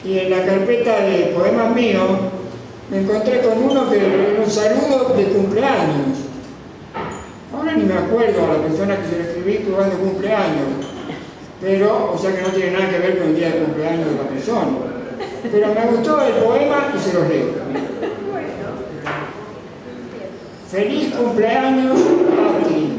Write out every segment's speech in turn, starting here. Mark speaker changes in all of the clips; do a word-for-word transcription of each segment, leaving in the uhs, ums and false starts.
Speaker 1: y en la carpeta de poemas míos me encontré con uno que era un saludo de cumpleaños. Ahora ni me acuerdo a la persona que se lo escribí jugando cumpleaños, pero, o sea que no tiene nada que ver con el día de cumpleaños de la persona. Pero me gustó el poema y se los leo. Feliz cumpleaños, Patri.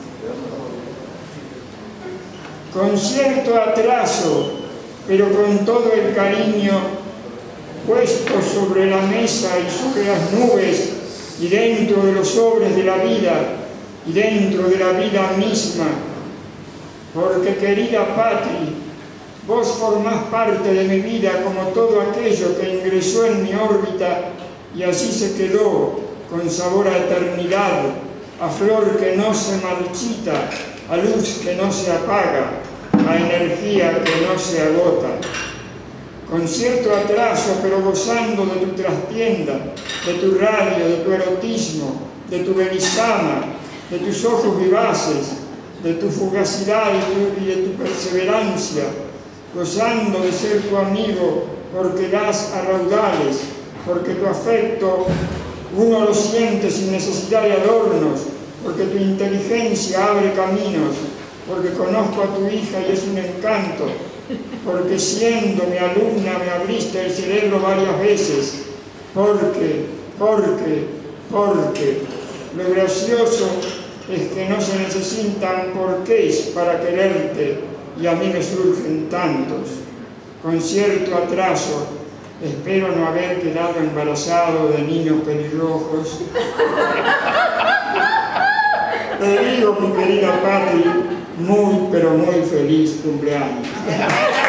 Speaker 1: Con cierto atraso, pero con todo el cariño puesto sobre la mesa y sobre las nubes y dentro de los sobres de la vida y dentro de la vida misma, porque querida Patri, vos formás parte de mi vida como todo aquello que ingresó en mi órbita y así se quedó con sabor a eternidad, a flor que no se marchita, a luz que no se apaga, a energía que no se agota. Con cierto atraso, pero gozando de tu trastienda, de tu radio, de tu erotismo, de tu belisama, de tus ojos vivaces, de tu fugacidad y, tu, y de tu perseverancia, gozando de ser tu amigo porque das a raudales, porque tu afecto uno lo siente sin necesidad de adornos, porque tu inteligencia abre caminos, porque conozco a tu hija y es un encanto, porque siendo mi alumna me abriste el cerebro varias veces, porque, porque, porque, lo gracioso es que no se necesitan porqués para quererte y a mí me surgen tantos. Con cierto atraso, espero no haber quedado embarazado de niños pelirrojos. Te digo, mi querida Patri, muy, pero muy feliz cumpleaños.